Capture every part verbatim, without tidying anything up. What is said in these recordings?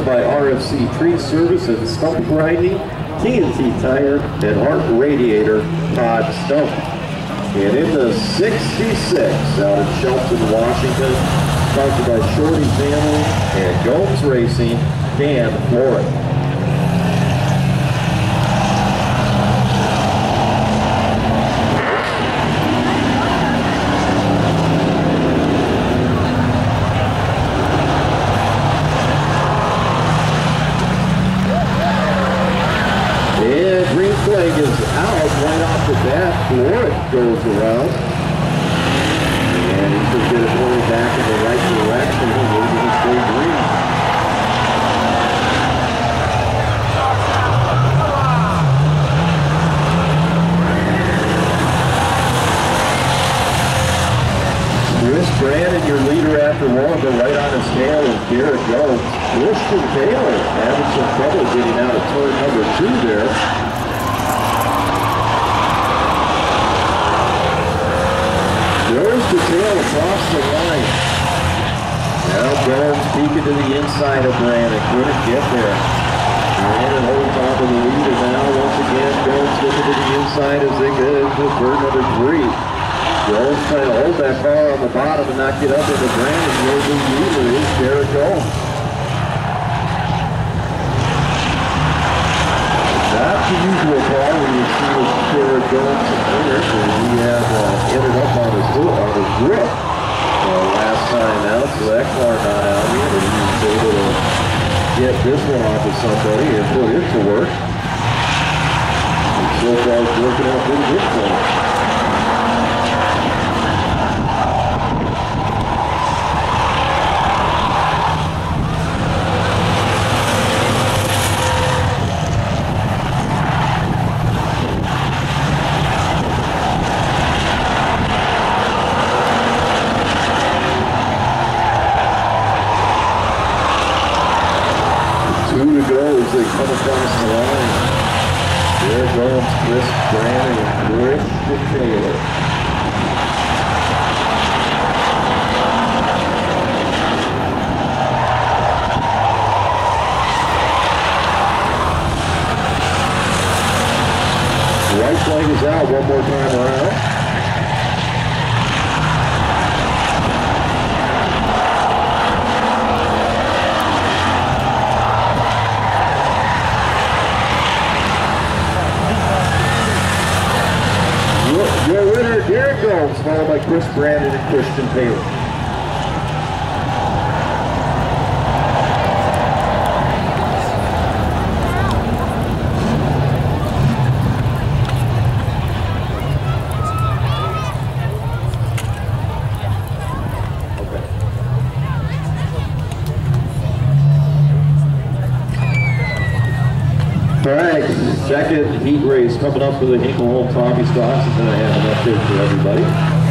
by R F C Tree Service and Stump Grinding, T N T Tire, and Art Radiator, Todd Stump. And in the sixty-six out of Shelton, Washington, sponsored by Shorty Family and Gomes Racing, Dan Florent. Flag is out right off the bat. Florent goes around. And he should get it going back in the right direction. He's moving to stay green. Chris Brandon, your leader after one, but right on his tail is Garrett Jones. Christian Taylor having some trouble getting out of turn number two there. There's the tail across the line. Now Jones peeking to the inside of Brandon. Couldn't get there. Brandon holds on to the lead, and now once again Jones looking to the inside as they get into turn number three. Jones trying to hold that car on the bottom and not get up into Brandon. The only leader is Garrett Jones. Not the usual call when you see with Garrett Jones and Garrett, and he had uh, ended up on his foot, on his grip uh, last time out, so that car not out yet, and he was able to get this one off of somebody and put it to work. And so far it's working out pretty good for him. They come across the line. There goes Chris Brandon and Christian Taylor. White flag is out one more time around. Your winner, Garrett Jones, followed by Chris Brandon and Christian Taylor. All right, second heat race coming up for the Hinkle Homes Hobby Stocks, and then I have an update for everybody.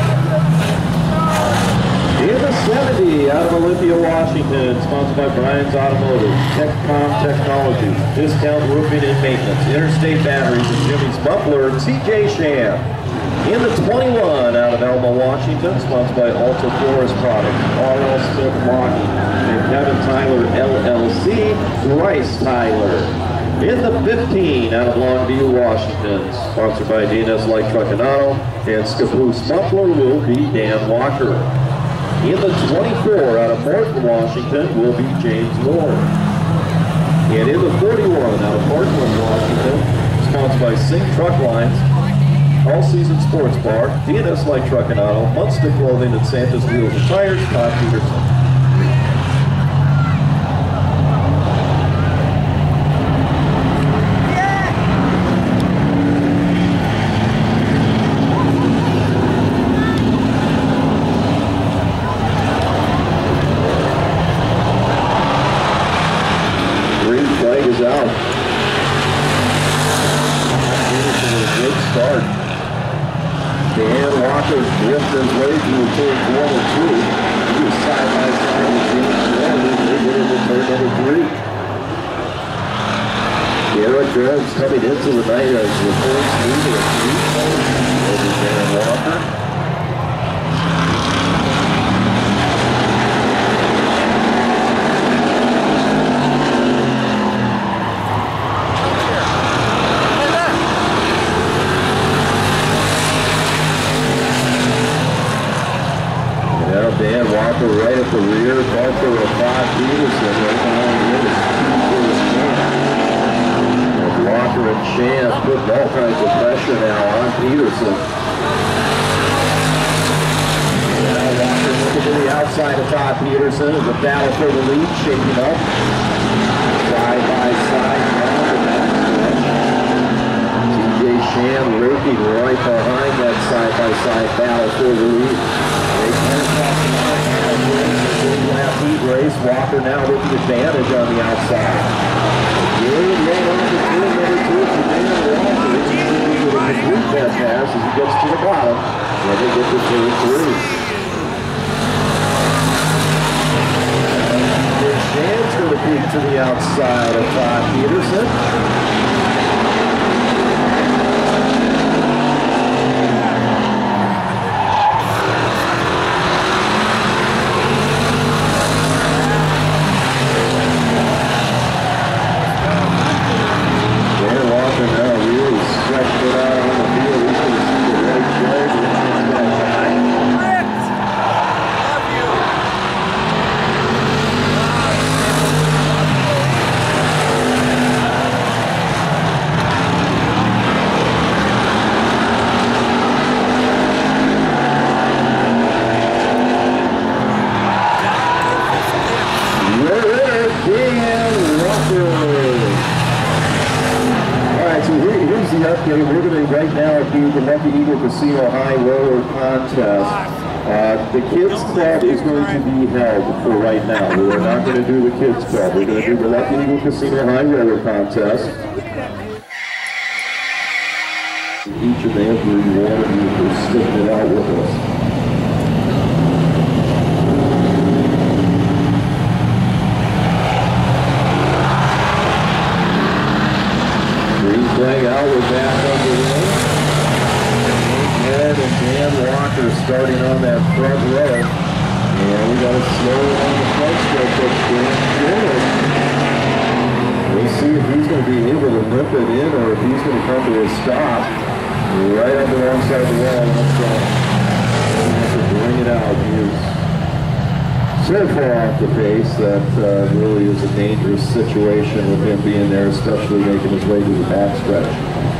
In the seventy out of Olympia, Washington, sponsored by Brian's Automotive, TechCom Technologies, Discount Roofing and Maintenance, Interstate Batteries, and Jimmy's Buckler, and C J Sham. In the twenty-one out of Elma, Washington, sponsored by Alta Flores Products, R L Smith Logging, and Kevin Tyler L L C, Rice Tyler. In the fifteen out of Longview, Washington, sponsored by D N S Light Truck and Auto, and Scapoose Muffler will be Dan Walker. In the twenty-four out of Morton, Washington will be James Moore. And in the forty-one out of Portland, Washington, sponsored by Sing Truck Lines, All Season Sports Bar, D N S Light Truck and Auto, Munster Clothing, and Santa's Wheels and Tires, Todd Peterson. Out. Good start. Dan Walker drifted his way through turn one and two. He was side by side with James Moore. They get into turn number three. Garrett Jones coming into the night as the first lead of three over Dan Walker. Peterson. Now Walker looking to the outside of Todd Peterson as a battle for the lead, shaking up. Side by side, down the back stretch. T J Sham raking right behind that side by side battle for the lead. They turn across the line, big lap heat race. Walker now with the advantage on the outside. Good run on the turn number two for Dan Walker. He's going to complete that pass as he gets to the bottom. And they get to turn three. Sham's going to peek to the outside of Todd Peterson. We're going to right now do the Lucky Eagle Casino High Roller Contest. Uh, the Kids Club is going to be held for right now. We're not going to do the Kids Club. We're going to do the Lucky Eagle Casino High Roller Contest. Each and every one of you for sticking it out with us. Flag out, we're back underway. Ed and Dan Walker starting on that front row. And we got to slow it on the front stretch that's going forward. We'll see if he's going to be able to limp it in or if he's going to come to a stop right on the wrong side of the wall. Let's uh, to bring it out. He is so far off the pace that uh, really is a dangerous situation with him being there, especially making his way to the back stretch.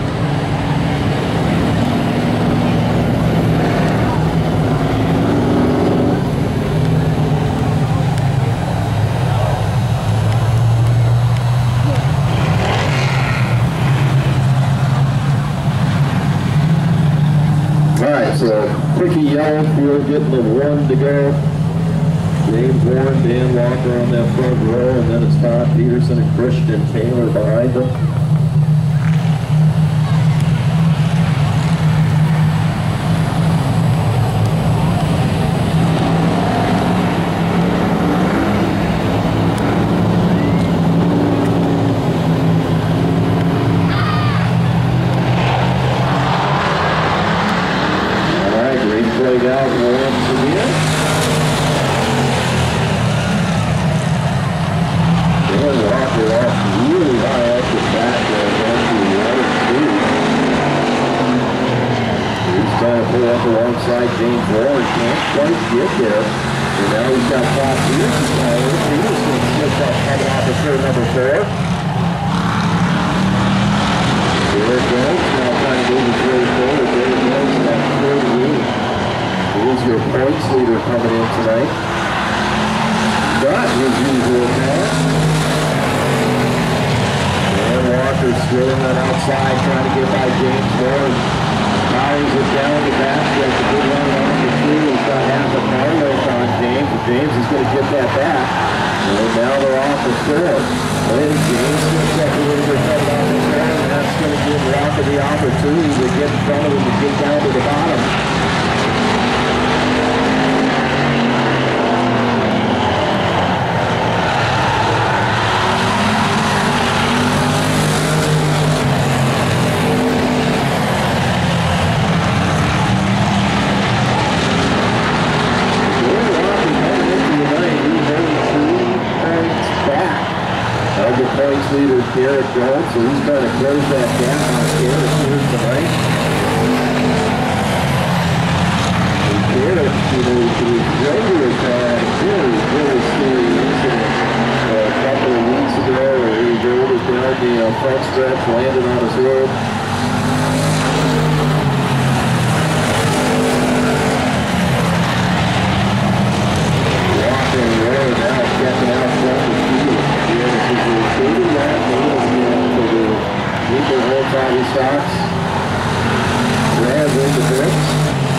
All right, so quickie yellow field getting the one to go. James Warren, Dan Walker on that front row, and then it's Todd Peterson and Christian Taylor behind them. All right, great play out once again. Walker off really high up the back there, going to the other two. He's trying to pull up alongside James Warren, can't quite get there. And now he's got Todd Peterson. Peterson slipped up coming off of turn number four. There it goes. Now trying to move his way forward. There it goes. That third lead. Here's your points leader coming in tonight. Not his usual pass. Walker stealing that outside, trying to get by James Warren. Powers it down the back. That's a good run on the two. He's got half a car length on James. But James is going to get that back. And now they're off the third. Well, James gets up a little bit coming off the third, and that's going to give Walker the opportunity to get in front of him and get down to the bottom. Points leader Garrett Jones, so he's trying to close that gap on Garrett here tonight. And Garrett, you know, his regular car had a very, very scary incident uh, a couple of weeks ago where he rolled it down the uh, front stretch, landed on his road. Homes Hobby Stocks. Rams in the bits.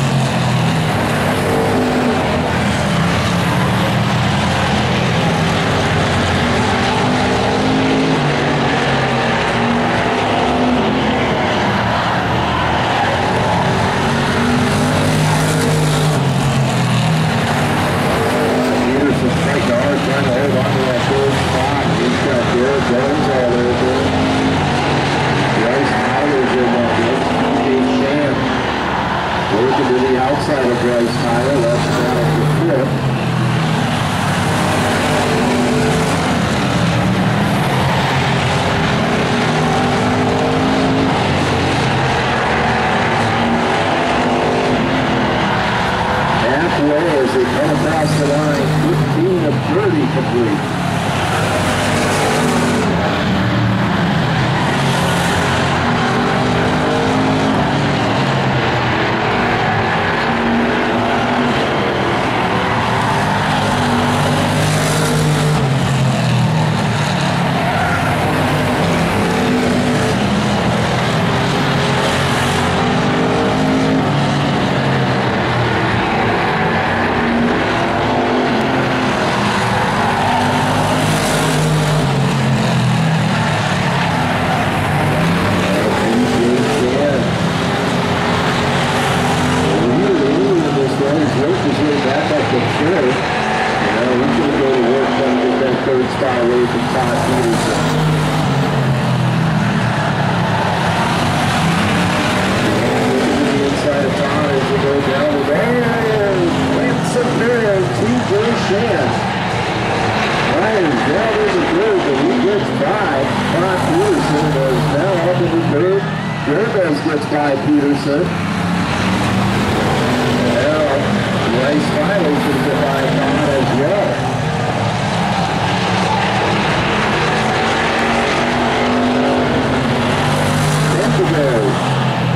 Working to the outside of Bryce Tyler, that's down the fifth. Halfway as they come across the line, fifteen of thirty complete. Gets by Peterson. Now, Rice finally should get by Todd as well. Centenary.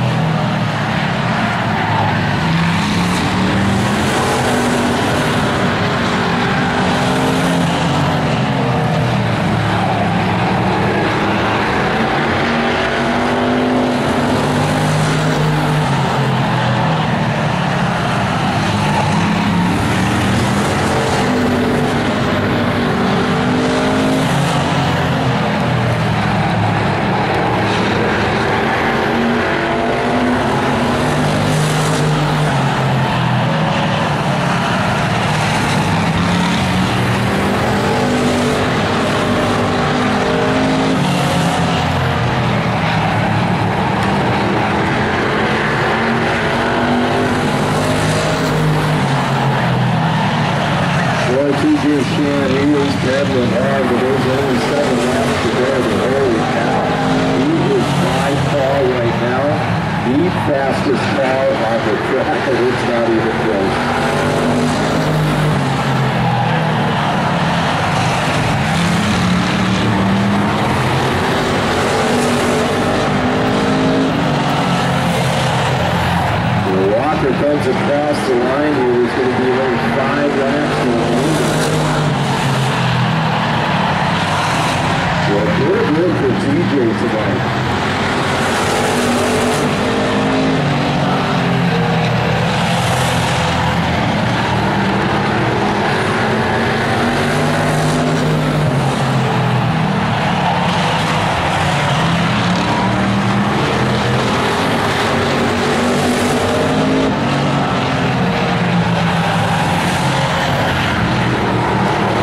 T J Shan, he was pedaling hard, but there's only seven laps to go, but holy cow, he is by far right now the fastest car on the track, and it's not even close. Walker comes across the line here. There's going to be only five laps to go. Well, good win for T J tonight.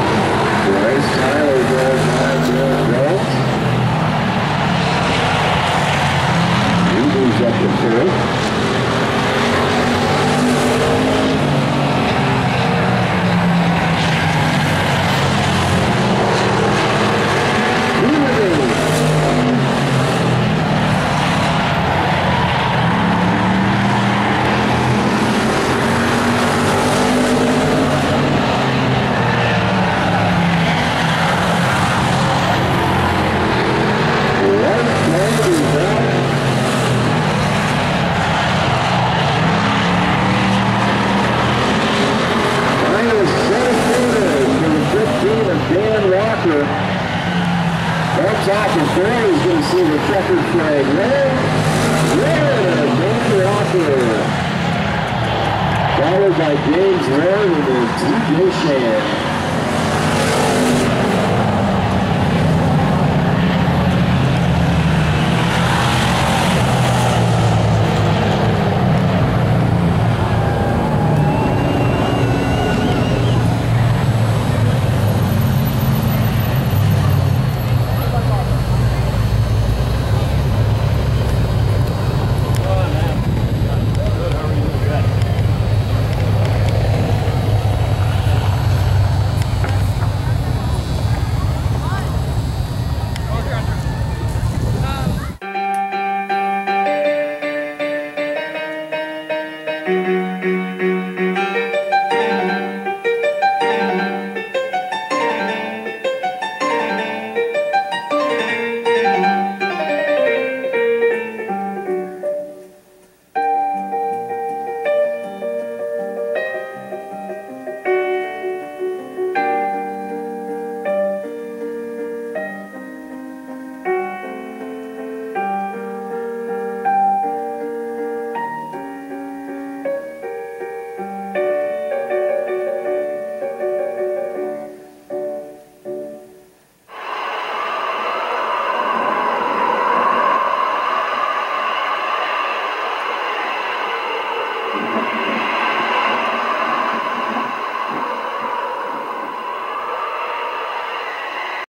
Tyler goes on to the top is Barry's going to see the checkered flag. Red, red, Major Walker. Followed by James Warren and T J Shan.